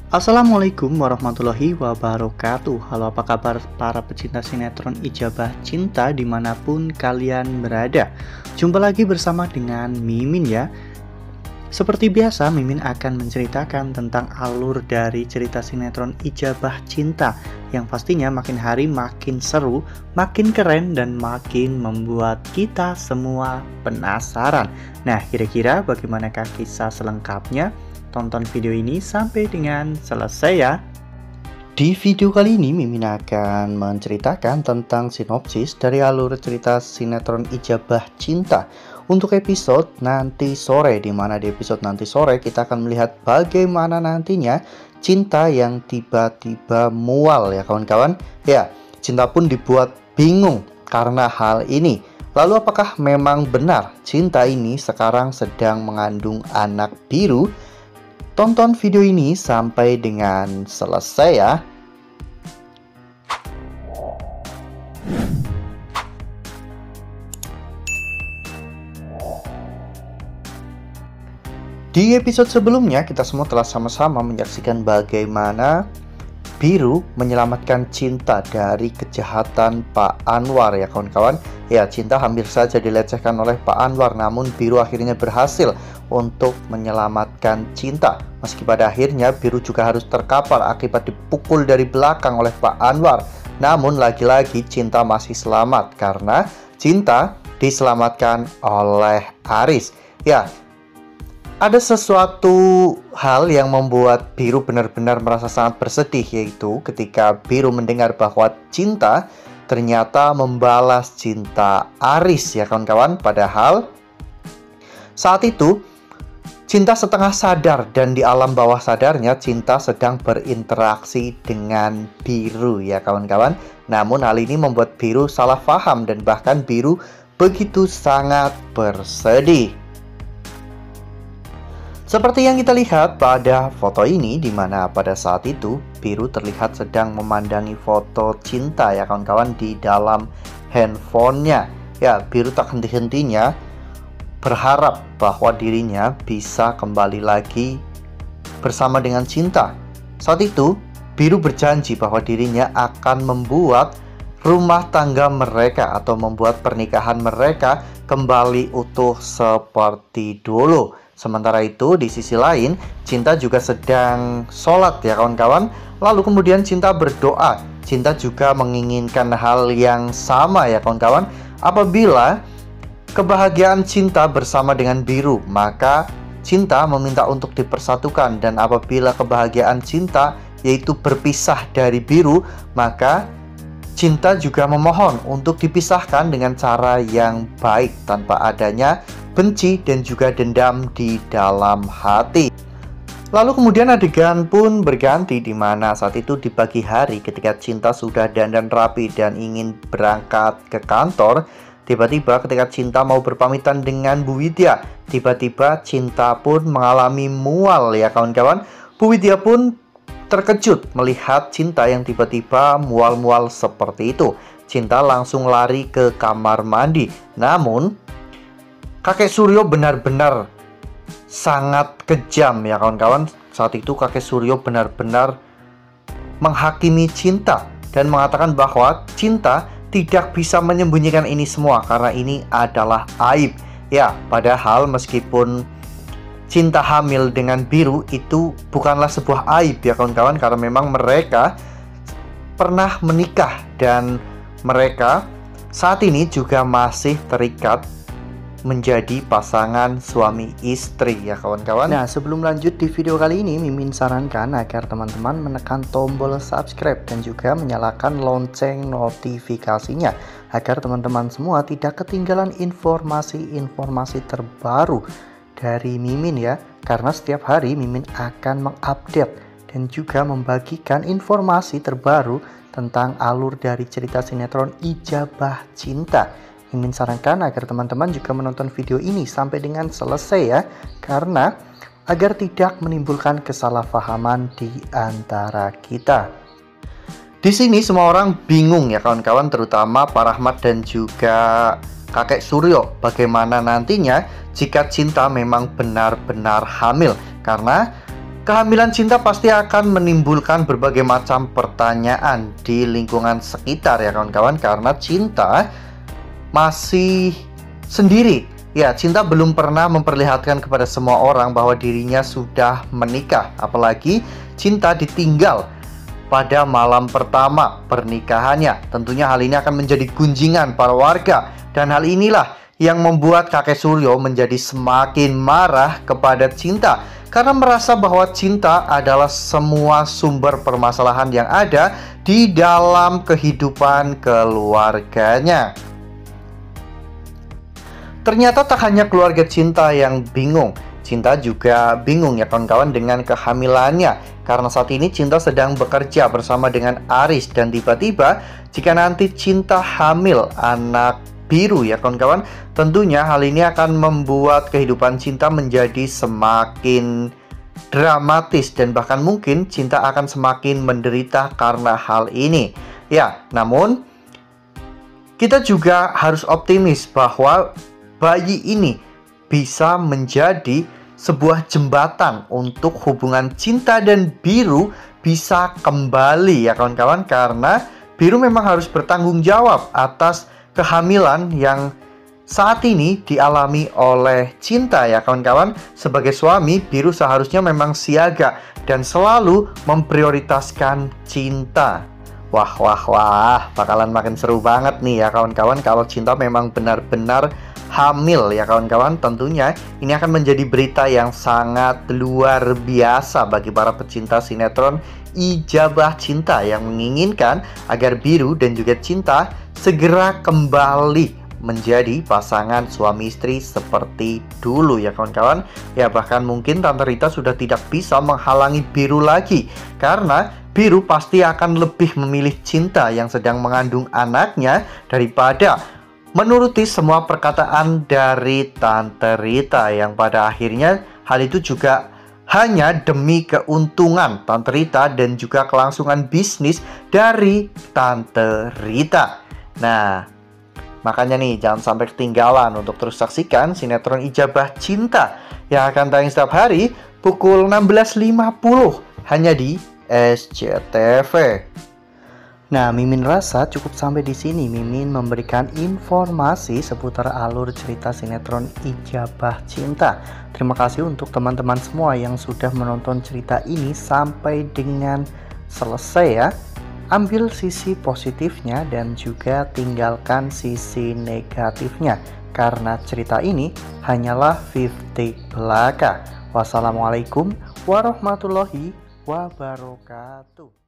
Assalamualaikum warahmatullahi wabarakatuh. Halo, apa kabar para pecinta sinetron Ijabah Cinta dimanapun kalian berada. Jumpa lagi bersama dengan Mimin ya. Seperti biasa, Mimin akan menceritakan tentang alur dari cerita sinetron Ijabah Cinta yang pastinya makin hari makin seru, makin keren, dan makin membuat kita semua penasaran. Nah, kira-kira bagaimanakah kisah selengkapnya? Tonton video ini sampai dengan selesai ya. Di video kali ini Mimin akan menceritakan tentang sinopsis dari alur cerita sinetron Ijabah Cinta untuk episode nanti sore, di mana di episode nanti sore kita akan melihat bagaimana nantinya Cinta yang tiba-tiba mual ya kawan-kawan. Ya, Cinta pun dibuat bingung karena hal ini. Lalu apakah memang benar Cinta ini sekarang sedang mengandung anak biru? Tonton video ini sampai dengan selesai ya. Di episode sebelumnya kita semua telah sama-sama menyaksikan bagaimana Biru menyelamatkan Cinta dari kejahatan Pak Anwar ya kawan-kawan. Ya, Cinta hampir saja dilecehkan oleh Pak Anwar, namun Biru akhirnya berhasil untuk menyelamatkan Cinta. Meski pada akhirnya Biru juga harus terkapar akibat dipukul dari belakang oleh Pak Anwar. Namun lagi-lagi Cinta masih selamat karena Cinta diselamatkan oleh Aris. Ya, ada sesuatu hal yang membuat Biru benar-benar merasa sangat bersedih, yaitu ketika Biru mendengar bahwa Cinta ternyata membalas cinta Aris ya kawan-kawan. Padahal saat itu Cinta setengah sadar dan di alam bawah sadarnya Cinta sedang berinteraksi dengan Biru ya kawan-kawan. Namun hal ini membuat Biru salah paham dan bahkan Biru begitu sangat bersedih. Seperti yang kita lihat pada foto ini, di mana pada saat itu Biru terlihat sedang memandangi foto Cinta ya kawan-kawan di dalam handphonenya. Ya, Biru tak henti-hentinya berharap bahwa dirinya bisa kembali lagi bersama dengan Cinta. Saat itu Biru berjanji bahwa dirinya akan membuat rumah tangga mereka atau membuat pernikahan mereka kembali utuh seperti dulu. Sementara itu di sisi lain Cinta juga sedang sholat ya kawan-kawan. Lalu kemudian Cinta berdoa. Cinta juga menginginkan hal yang sama ya kawan-kawan. Apabila kebahagiaan Cinta bersama dengan Biru, maka Cinta meminta untuk dipersatukan. Dan apabila kebahagiaan Cinta yaitu berpisah dari Biru, maka Cinta juga memohon untuk dipisahkan dengan cara yang baik tanpa adanya benci dan juga dendam di dalam hati. Lalu kemudian adegan pun berganti, di mana saat itu di pagi hari ketika Cinta sudah dandan rapi dan ingin berangkat ke kantor, tiba-tiba ketika Cinta mau berpamitan dengan Bu Widya, tiba-tiba Cinta pun mengalami mual ya kawan-kawan. Bu Widya pun terkejut melihat Cinta yang tiba-tiba mual-mual seperti itu. Cinta langsung lari ke kamar mandi. Namun kakek Suryo benar-benar sangat kejam ya kawan-kawan. Saat itu kakek Suryo benar-benar menghakimi Cinta dan mengatakan bahwa Cinta tidak bisa menyembunyikan ini semua karena ini adalah aib. Ya, padahal meskipun Cinta hamil dengan Biru itu bukanlah sebuah aib ya kawan-kawan, karena memang mereka pernah menikah dan mereka saat ini juga masih terikat menjadi pasangan suami istri ya kawan-kawan. Nah, sebelum lanjut di video kali ini, Mimin sarankan agar teman-teman menekan tombol subscribe dan juga menyalakan lonceng notifikasinya agar teman-teman semua tidak ketinggalan informasi-informasi terbaru dari Mimin ya. Karena setiap hari Mimin akan mengupdate dan juga membagikan informasi terbaru tentang alur dari cerita sinetron Ijabah Cinta. Mimin sarankan agar teman-teman juga menonton video ini sampai dengan selesai ya, karena agar tidak menimbulkan kesalahpahaman di antara kita. Di sini semua orang bingung ya kawan-kawan, terutama Pak Rahmat dan juga kakek Suryo, bagaimana nantinya jika Cinta memang benar-benar hamil. Karena Kehamilan cinta pasti akan menimbulkan berbagai macam pertanyaan di lingkungan sekitar ya kawan-kawan, karena cinta masih sendiri. Ya, cinta belum pernah memperlihatkan kepada semua orang bahwa dirinya sudah menikah, apalagi cinta ditinggal pada malam pertama pernikahannya. Tentunya hal ini akan menjadi gunjingan para warga, dan hal inilah yang membuat kakek Suryo menjadi semakin marah kepada cinta, karena merasa bahwa cinta adalah semua sumber permasalahan yang ada di dalam kehidupan keluarganya. Ternyata tak hanya keluarga Cinta yang bingung, Cinta juga bingung ya kawan-kawan dengan kehamilannya, karena saat ini Cinta sedang bekerja bersama dengan Aris, dan tiba-tiba jika nanti Cinta hamil anak biru ya kawan-kawan, tentunya hal ini akan membuat kehidupan Cinta menjadi semakin dramatis, dan bahkan mungkin Cinta akan semakin menderita karena hal ini. Ya, namun kita juga harus optimis bahwa bayi ini bisa menjadi sebuah jembatan untuk hubungan Cinta dan Biru bisa kembali ya kawan-kawan, karena Biru memang harus bertanggung jawab atas kehamilan yang saat ini dialami oleh Cinta ya kawan-kawan. Sebagai suami, Biru seharusnya memang siaga dan selalu memprioritaskan Cinta. Wah, bakalan makin seru banget nih ya kawan-kawan kalau Cinta memang benar-benar hamil ya kawan-kawan. Tentunya ini akan menjadi berita yang sangat luar biasa bagi para pecinta sinetron Ijabah Cinta yang menginginkan agar Biru dan juga Cinta segera kembali menjadi pasangan suami istri seperti dulu ya kawan-kawan. Ya, bahkan mungkin Tante Rita sudah tidak bisa menghalangi Biru lagi, karena Biru pasti akan lebih memilih Cinta yang sedang mengandung anaknya daripada menuruti semua perkataan dari Tante Rita, yang pada akhirnya hal itu juga hanya demi keuntungan Tante Rita dan juga kelangsungan bisnis dari Tante Rita. Nah, makanya nih jangan sampai ketinggalan untuk terus saksikan sinetron Ijabah Cinta yang akan tayang setiap hari pukul 16.50 hanya di SCTV. Nah, Mimin rasa cukup sampai di sini. Mimin memberikan informasi seputar alur cerita sinetron Ijabah Cinta. Terima kasih untuk teman-teman semua yang sudah menonton cerita ini sampai dengan selesai ya. Ambil sisi positifnya dan juga tinggalkan sisi negatifnya, karena cerita ini hanyalah 50 belaka. Wassalamualaikum warahmatullahi wabarakatuh.